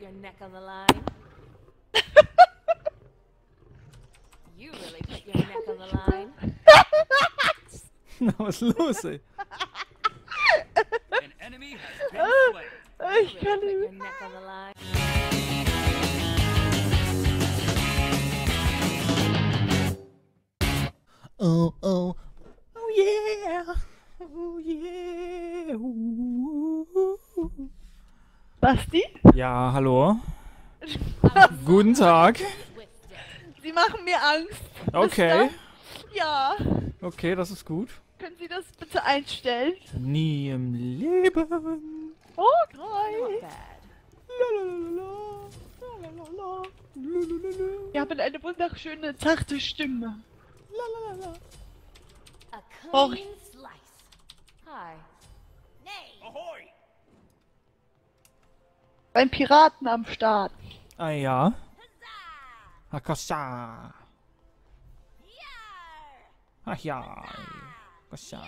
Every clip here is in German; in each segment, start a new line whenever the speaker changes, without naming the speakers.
your neck on the line. You really put your neck on the line.
Na, was ist los, ey?
An enemy has been slain.
You really put your neck on the line.
Oh, oh, oh yeah, oh yeah.
Basti?
Ja, hallo. Guten Tag.
Sie machen mir Angst.
Okay,
Mister? Ja.
okay, das ist gut.
Können Sie das bitte einstellen?
Nie im Leben.
Oh, 3.
Not bad.
Lalalala, lalalala, lalalala,
Sie haben eine wunderschöne, zarte Stimme.
lalalala.
A
Oh.
clean slice. Hi. Nay.
Ahoy!
Beim Piraten am Start.
Ah ja. Hakasha. Ach ja. Hakasha.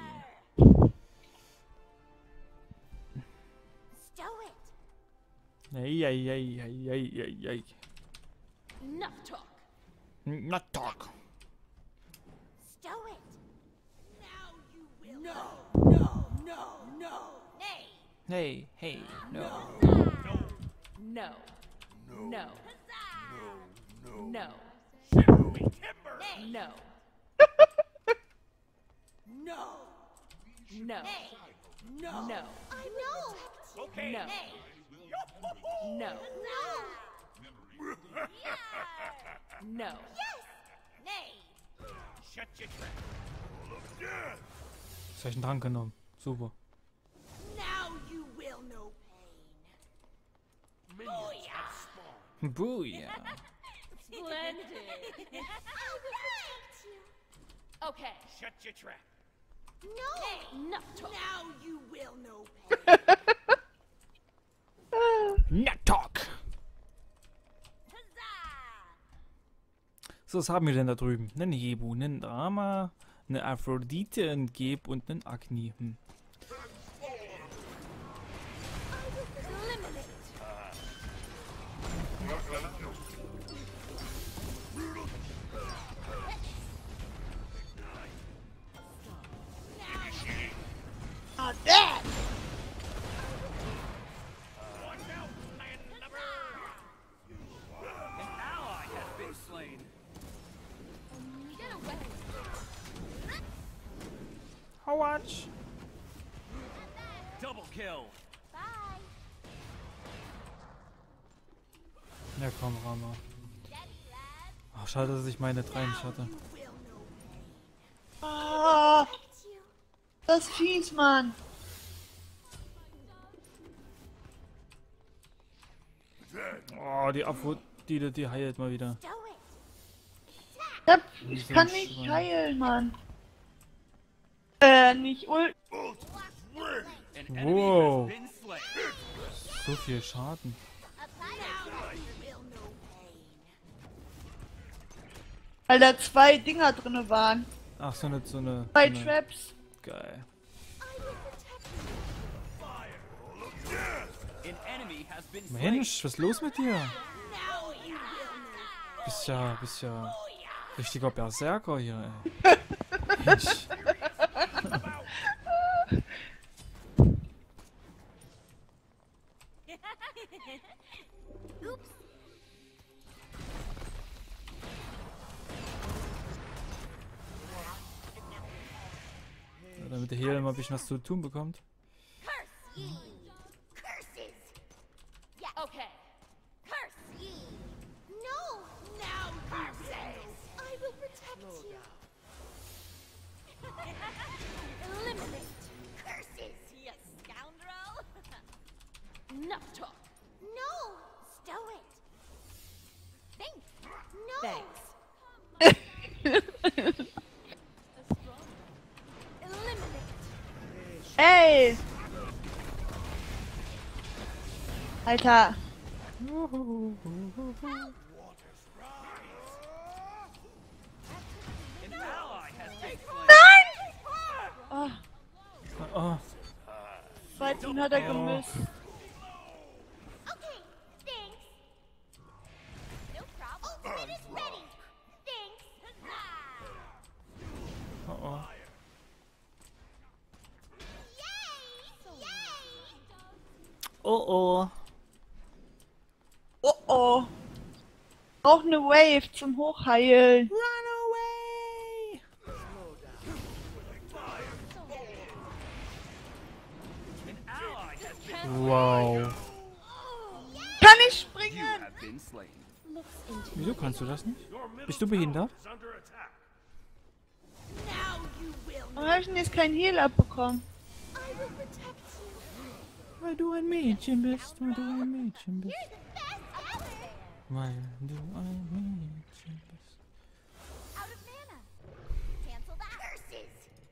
Stow it.
Ei, ei, ei, ei, ei, ei, ei.
Enough talk.
Na talk.
Stow it. Now you will. No. Nay.
Hey, hey, no.
No. No. No.
Timber!
No. No. No. No. I know.
Okay.
No. No. No. Yes. Nay.
Shut your trap.
Jetzt hab ich einen Trank genommen. Super.
Now you will know pain. Booyah.
Booyah.
Splendid. I will protect you. Okay.
Shut your trap.
No. Enough talk. Now you will know pain.
Na talk. So, was haben wir denn da drüben? Einen Jebu, einen Drama, eine Aphrodite, einen Geb und einen Agni.
Eliminate.
Ah, that!
Watch out, lion lover! An ally has been slain.
Get away.
How much?
Double kill.
Bye.
Ja, komm, Rama. Ach, schade, dass ich meine 3 nicht hatte.
Ah, das ist fies, Mann.
Oh, die Aphrodite, die heilt mal wieder.
Stow it.
Ja,
Wie
ich
so
kann
ein
nicht
Schwein.
heilen, Mann. Nicht ult.
An enemy
Wow.
has been slain.
So viel Schaden.
Weil da 2 Dinger drinne waren.
Ach, so eine,
2 Traps.
Geil.
An enemy has been slain.
Mensch, was ist los mit dir? Bist ja richtiger Berserker hier, ey. Mensch.
Oops.
Ja, damit der Heal mal ein bisschen was zu tun bekommt.
Curse ye. Curses. Yeah. Okay. Curse ye. No. Now curses. I will protect you. Eliminate. Curses. You scoundrel. Enough talk. No. Stow it. Thanks. No. Thanks. Eliminate.
Ey! Alter.
An ally has been slain.
Oh,
Oh,
zweiten hat er gemüsst.
Okay,
oh.
Oh oh. Auch eine Wave zum Hochheilen.
Run away!
An ally has been
Wow.
Kann ich
You
springen?
have been slain.
Wieso kannst du das nicht? Bist du behindert?
Now you will.
Warum habe ich denn jetzt keinen Heal abbekommen?
I will protect you.
Weil du ein Mädchen bist, weil du ein Mädchen bist.
You're the best ever.
Weil du ein Mädchen bist.
Out of mana. Cancel that. Curses.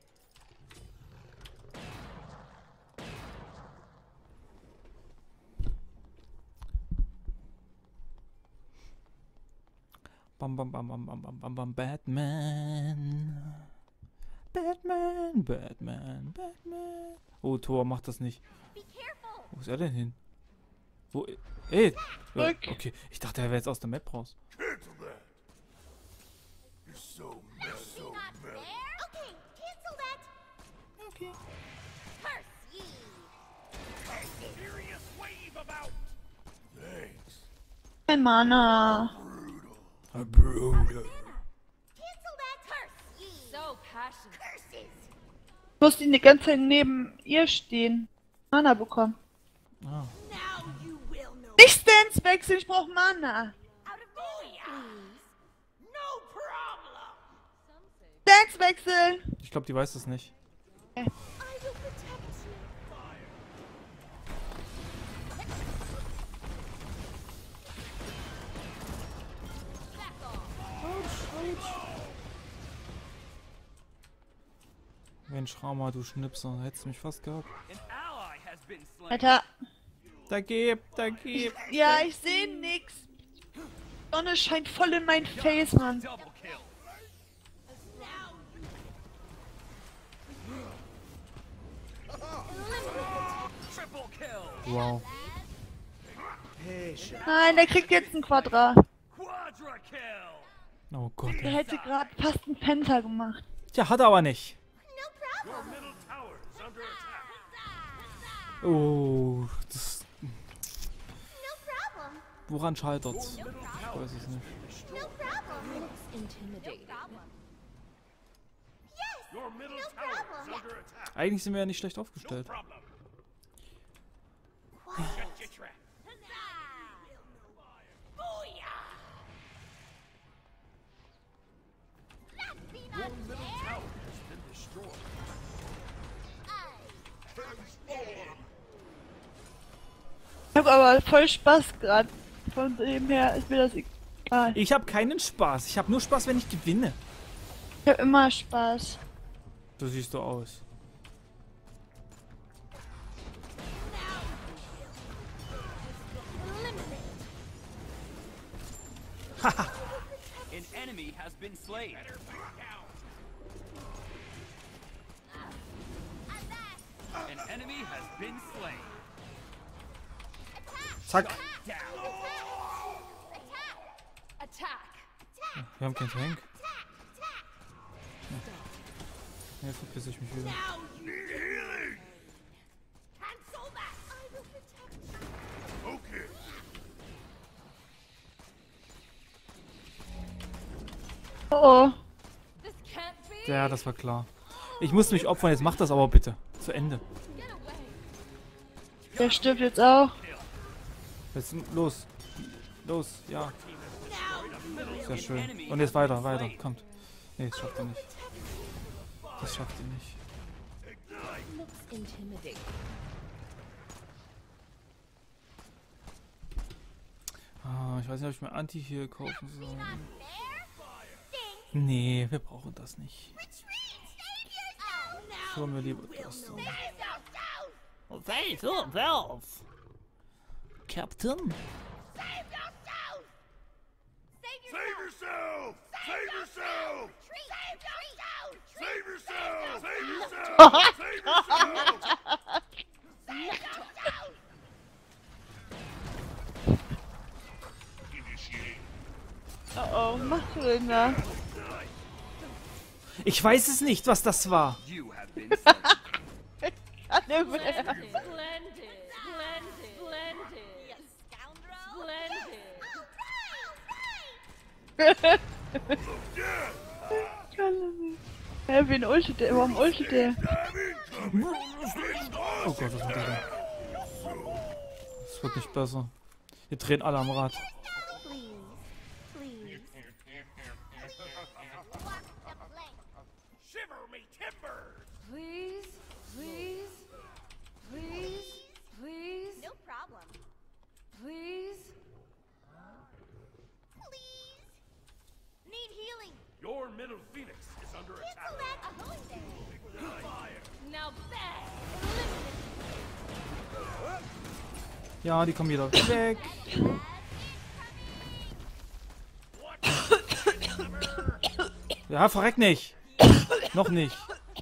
Bam, bam, bam, bam, bam, bam, bam, bam, Batman. Batman, Batman, Batman. Oh, Thor macht das nicht.
Be careful.
Wo ist er denn hin? Wo? Ey! Ja,
Zurück.
okay, ich dachte, er wäre jetzt aus der Map raus.
Cancel that. You're so messed
Not
up.
there. Okay, cancel that.
Okay.
Curse ye.
Serious wave about.
Thanks.
Kein Mana.
A Bruder.
Cancel that. Curse ye. So passionate. Curses.
Ich muss die ganze Zeit neben ihr stehen. Mana bekommen.
Ah.
Now you will know.
Nicht Stance wechseln, ich brauche Mana.
Out of mana. No problem.
Stance wechseln.
Ich glaube, die weiß das nicht.
I will protect you.
Mensch, Rama, du Schnipser, hättest mich fast gehabt.
An ally has been slain.
Alter.
Da gib, da gib.
Ja, ich sehe nix. Sonne scheint voll in mein Face, Mann.
Double kill. Triple kill.
Wow.
Nein, der kriegt jetzt ein Quadra.
Quadra kill.
Oh Gott.
Der
Ey.
hätte gerade fast einen Penta gemacht.
Tja, hat er aber nicht.
No problem.
Middle tower is under attack.
Oh, das,
No problem.
woran scheitert's? Ich weiß es nicht.
No problem. Intimidating. Yes.
Your middle
No
tower is
problem.
under attack.
Eigentlich sind wir ja nicht schlecht aufgestellt.
Problem.
Wow.
Shut your trap.
Booyah. Let's be
Your
not
middle
there.
tower has been destroyed.
Ich hab aber voll Spaß gerade. Von dem her ist mir das egal.
Ich habe keinen Spaß. Ich habe nur Spaß, wenn ich gewinne.
Ich hab immer Spaß.
So siehst du aus.
An enemy has been slain. An enemy has been slain.
Zack.
Down.
Attack.
Wir haben keinen Tank.
Attack. Attack.
Jetzt verpiss ich mich wieder.
Now you healing. Cancel that. I will protect you.
Okay.
Oh oh.
This can't be.
Ja, das war klar. Ich muss mich opfern, jetzt mach das aber bitte. Zu Ende.
Get away.
Der stirbt jetzt auch.
Jetzt los. Los, ja.
Now
Sehr schön. Und jetzt weiter, weiter. Kommt. Nee, das schafft er nicht. Das schafft er nicht.
looks intimidating.
Ah, ich weiß nicht, ob ich mir Anti-Heal kaufen soll.
Not there. Think.
Nee, wir brauchen das nicht.
Retreat. Save yourself. Now
Schauen wir lieber das an.
save yourself.
Captain?
Save yourself. Save
Save yourself! Save yourself!
Save yourself.
Save yourself! Save yourself! Save yourself! Initiate.
Oh oh, was machst du denn da?
Ich weiß es nicht, was das war.
You have been slain.
Keine mehr.
Splendid. Splendid.
Hä, wen ultet der? Warum ultet der?
Oh Gott, was macht der denn? Das wird nicht besser. Wir drehen alle am Rad.
Please. Please. Walk the plank.
Shiver me timbers!
Please, please, please, please,
No problem.
please.
Please. Need healing.
Your middle phoenix is under attack.
Cancel that. I'm going there.
Fire!
Now back.
Ja, die kommen wieder weg. Ja, verreck nicht. Noch nicht.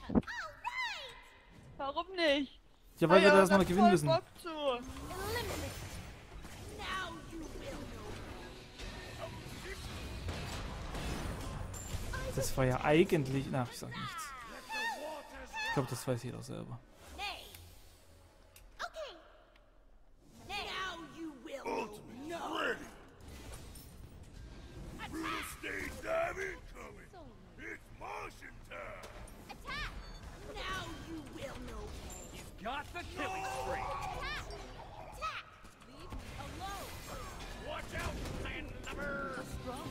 Warum nicht?
Ja, weil wir
Ja,
das noch
hab
gewinnen
voll
müssen.
Bock zu.
Eliminate. Now you will know.
Das war ja eigentlich... Na, ich sag nichts. Ich glaube, das weiß jeder selber.
Nay. Okay. Nay. Now you will know.
Ready! Real estate dive incoming! It's Martian time!
Attack. Now you will know.
He's got the killing spree.
Attack. Attack. Leave me alone.
Watch out, landlubber!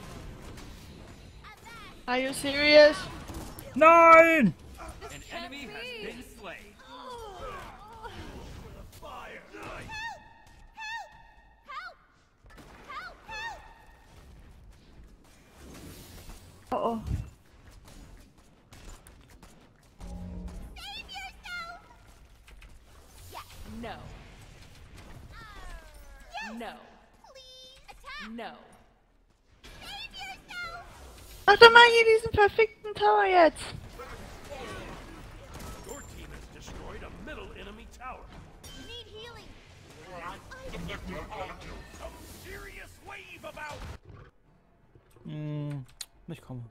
Attack.
Are you serious?
Nein!
An enemy has been slain.
Fire! Nice!
Help! Help! Help!
Oh oh.
Save yourself! Yes.
No,
Yes.
no,
Please attack.
no.
Save yourself!
Mach doch mal hier diesen verfickten Tower jetzt.
Your team has destroyed a middle enemy tower.
Need healing.
Some serious wave about!
Hm, ich komme.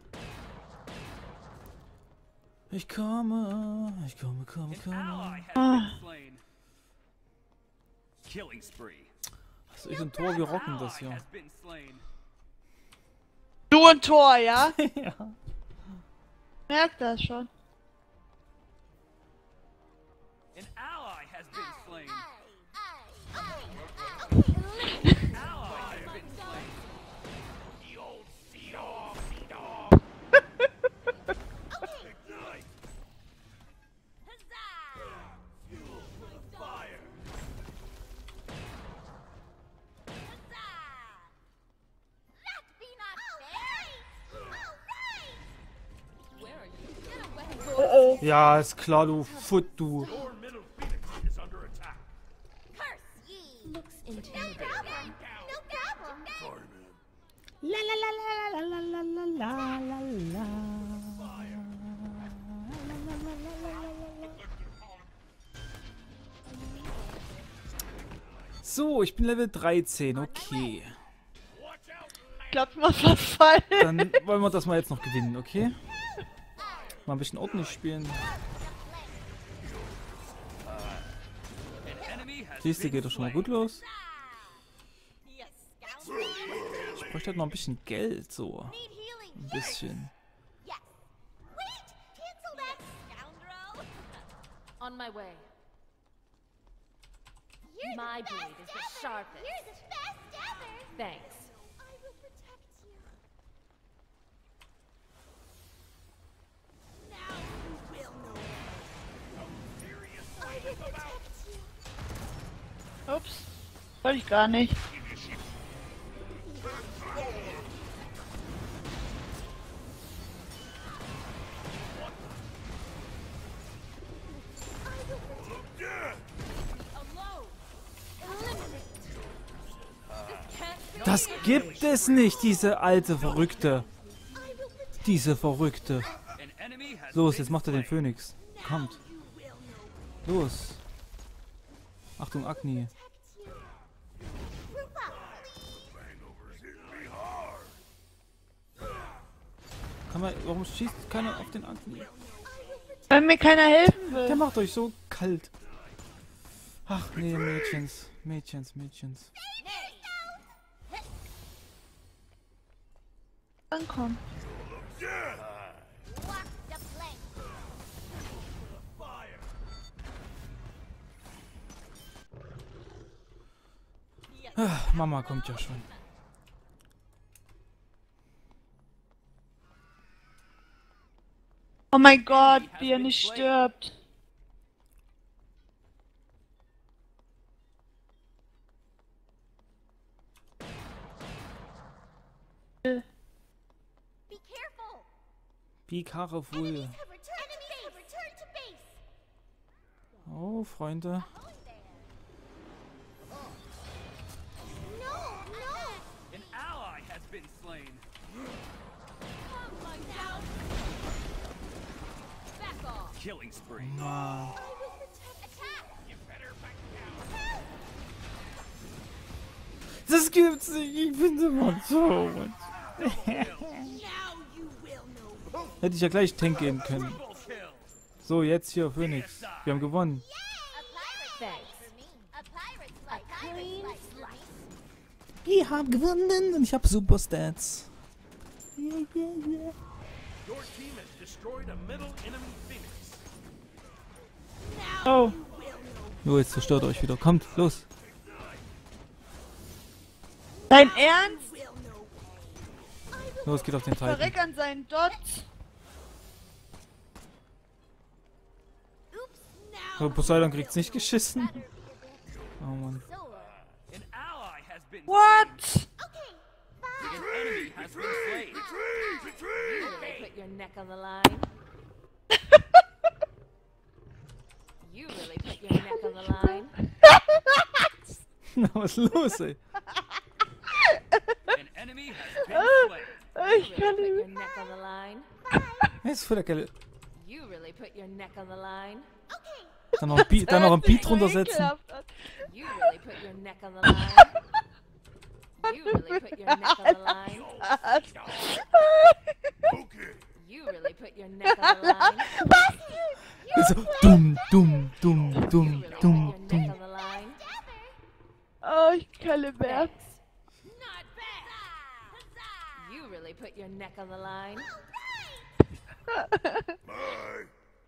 Ich komme. Ich komme, komme,
An
komme.
ally has been slain. Killing spree.
Was ist ein Tor? Wir rocken
Ally
das hier.
has been slain.
Du ein Tor, ja?
Ja.
Merk das schon.
An ally has been slain.
Okay, eliminate.
Ally has been slain.
The old sea-dog, sea-dog! Ignite!
Huzzah!
Fuel for the fire!
Huzzah! That be not fair! Alright!
Where are you?
Get away!
Oh oh.
Ja, ist klar, du Foot, du.
Your middle phoenix is under attack.
Curse ye!
Looks
No
intimidating.
problem! No problem!
Sorry, man.
La la la la la la la la la la. So, ich bin Level 13, okay.
Klappt mal verfallen.
Dann wollen wir das mal jetzt noch gewinnen, okay? Mal ein bisschen ordentlich spielen.
An enemy has
Siehst du,
been
geht doch schon mal
slain.
gut los.
Yes, scoundrel!
Ich bräuchte halt noch ein bisschen Geld, so.
Need healing!
Ein bisschen.
Yes! Wait! Cancel that, scoundrel!
On my way.
You're
My
the
blade
best
is the
ever.
sharpest.
You're the best ever!
Thanks.
I will protect you. Now you will know. I will protect you.
Ups. Wollte ich gar nicht.
Alone. Eliminate.
Das gibt es nicht, diese alte Verrückte.
I will protect
Diese Verrückte.
An enemy has
Los,
been
jetzt macht er den
slain.
Phönix. Kommt.
you will know.
Los. Achtung, Agni.
Protect you. Group up, please.
Hangovers hit me hard.
Kann man, warum schießt keiner auf den Agni?
Weil mir keiner helfen
Der
will.
macht euch so kalt. Ach nee, Mädchens. Mädchens.
Nay.
rankommen.
Walk the plank.
Mama kommt ja schon.
Oh mein Gott, wie er nicht stirbt.
Be careful.
Be careful.
Enemies have returned to base.
Oh, Freunde.
No, no.
An ally has been slain.
Back off.
Killing spree.
Mann.
I will protect. Attack.
You better back down.
Das gibt's nicht. Ich bin immer tot.
Now you will know.
Hätte ich ja gleich Tank gehen können.
Triple kill.
So, jetzt hier Phoenix. Wir haben gewonnen.
A pirate's life for me. A pirate's life. A pirate's life.
Wir haben gewonnen und ich habe Super Stats. Yeah, yeah, yeah.
Your team has destroyed a middle enemy Phoenix.
Oh,
Jo, jetzt zerstört euch wieder. Kommt, los.
dein Ernst?
Los, geht auf den Titan.
Verreck an seinen Dot.
So, Poseidon kriegt's nicht geschissen. Oh Mann.
An ally has been
What?
slain. An enemy has been slain.
You really put your neck on the line. You really put your neck on the line.
Na, was ist los, ey?
An enemy has been slain.
Ich
You
kann
really put
nicht.
your neck on the line.
Das ist voll der geile.
You really put your neck on the line.
Dann noch ein Beat drunter setzen.
You really put your neck on the line. You really put your neck on the line.
Okay.
You really put your neck on the line.
So, dumm, dumm, dumm,
You
dumm,
really put
dumm,
your neck
dumm.
on the line.
Oh, ich kann nicht mehr.
Not bad.
You really put your neck on the line.
Bye.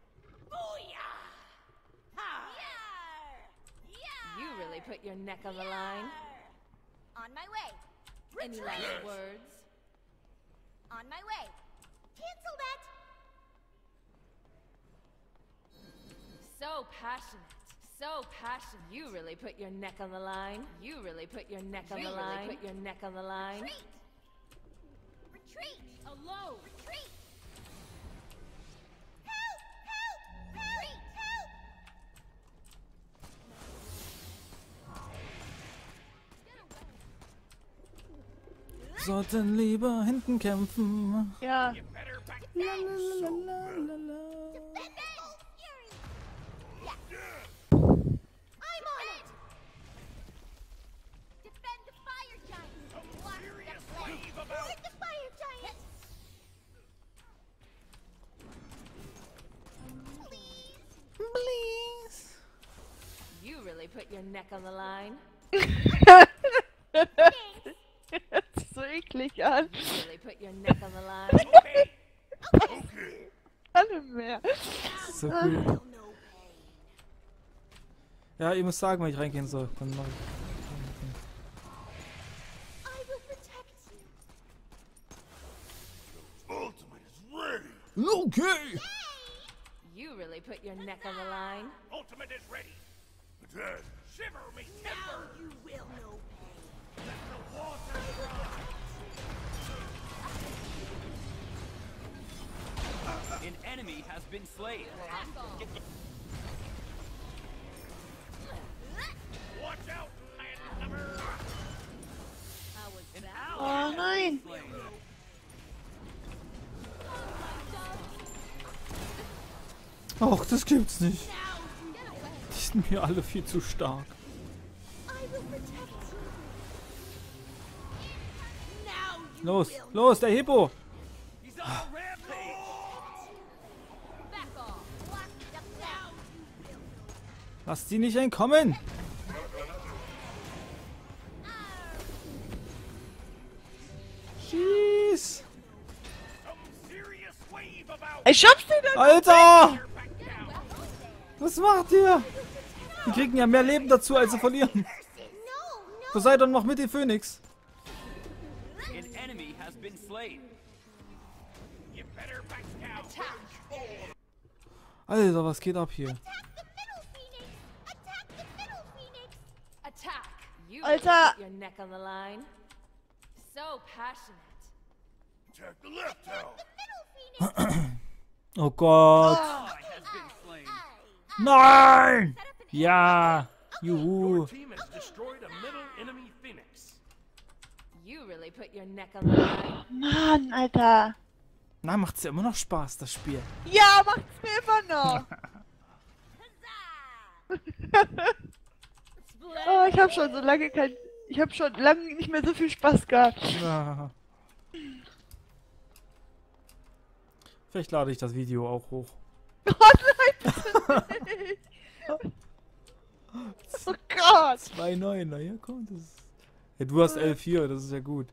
You really put your neck on the line.
On my way.
Any last words?
On my way. Cancel that.
So passionate. So passionate. You really put your neck on the line. You really put your neck on the line. Put your neck on the line.
Retreat. Retreat.
Alone.
Retreat. Help! Help! Retreat! Help!
Sollten lieber hinten kämpfen.
Ja.
Lalalala.
Defend it! Fury! Yeah. I'm on it! Defend the fire giant! Block the flame! Board the fire giant! Please!
Please.
You really put your neck on the line.
Das ist so eklig an.
You really put your neck on the line.
Okay.
Kann nicht mehr.
So cool. Ja, ihr müsst sagen, wann ich reingehen soll. Dann mach ich.
I will protect you!
Ultimate is ready.
Okay.
You really put your neck on the line.
Ultimate is ready. Attack. Shiver me timber.
You will know
An enemy has been slain.
Watch out, landlubber.
An
Oh
ally
nein.
slain.
Och, das gibt's nicht. Die sind mir alle viel zu stark.
I will protect you! Now you
Los,
will
los, der Hippo.
He's on a rampage.
Back off.
block the now you will
Lasst sie nicht entkommen. Schieß.
Ich schub's den dann.
Alter! Was macht ihr? Die kriegen ja mehr Leben dazu, als sie verlieren. Poseidon, mach mit die Phönix.
An enemy has been slain.
You better back down.
Attack.
Alter, was geht ab hier?
Attack the middle phoenix! Attack the middle phoenix!
Attack. You
Alter.
really put your neck on the line. So passionate.
Attack the left tower.
The middle phoenix!
Oh Gott.
Ally has been slain.
Nein! Ja! Juhu!
Your team has destroyed a middle enemy phoenix.
You really put your neck on the line.
Mann, Alter.
Na, macht's ja immer noch Spaß, das Spiel.
Ja, macht's mir immer noch. Oh, ich hab schon so lange kein... Ich hab schon lange nicht mehr so viel Spaß gehabt.
Ah. Vielleicht lade ich das Video auch hoch.
Oh nein, bitte nicht. Oh Gott.
2,9, na ja, kommt es. Ja, du hast 11,4, das ist ja gut.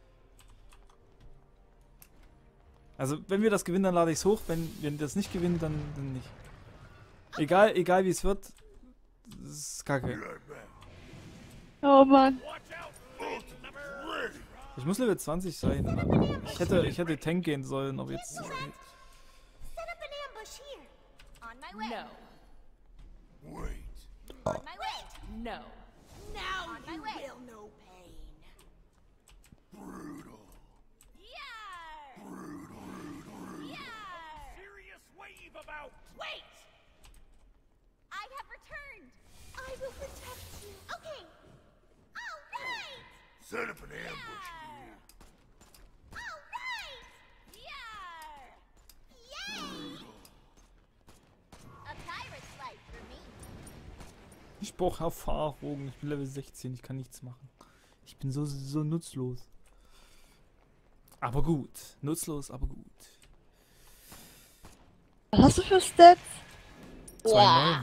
Also, wenn wir das gewinnen, dann lade ich es hoch. Wenn wir das nicht gewinnen, dann nicht. Egal wie es wird, das ist kacke.
Oh Mann.
Ich muss Level 20 sein. Ich hätte Tank gehen sollen, aber jetzt.
Set up an ambush here. On my way.
No.
Wait.
On my way.
No.
Now on my way. Will no pain.
Brutal.
Yar! Yar!
Serious wave about.
Wait! I have returned. I will protect you. Okay. All right.
Set up an ambush here.
All right. Yar! Yay! A pirate's life for me.
Ich brauche Erfahrung. Ich bin Level 16, ich kann nichts machen. Ich bin so nutzlos. Aber gut. Nutzlos, aber gut.
Was hast du für Stats?
2,9.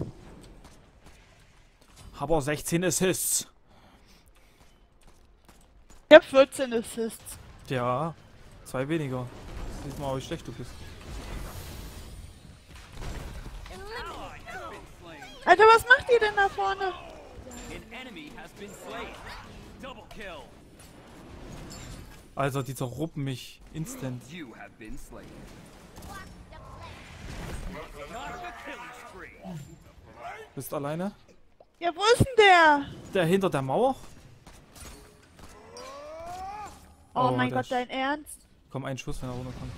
Aber 16 Assists.
Ich hab 14 Assists.
Ja, 2 weniger. Sieh mal, wie schlecht du bist.
Ally has been slain.
Alter, was macht ihr denn da vorne?
An enemy has been slain. Double kill.
Also, die zerruppen mich instant.
You have been slain. Not a killing spree.
Bist du alleine?
Ja, wo ist denn der?
Der hinter der Mauer?
Oh,
Oh,
mein
der
Gott, dein Ernst?
Komm, ein Schuss, wenn er runterkommt.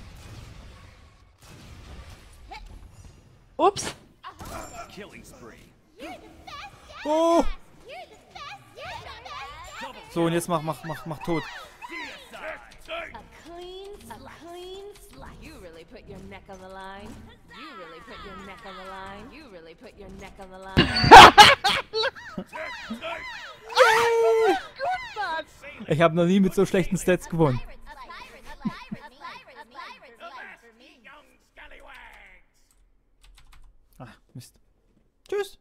Ups.
Killing spree.
You're the best.
Oh!
You're the best. You're the best.
So, und jetzt mach tot.
A clean slap. You really put your neck on the line. You really put your neck on the line. You really put your neck on the line.
Gut, Mann.
Ich habe noch nie mit so schlechten Stats gewonnen.
A pirate's life for me.
Young scallywags.
Ach, Mist. Tschüss.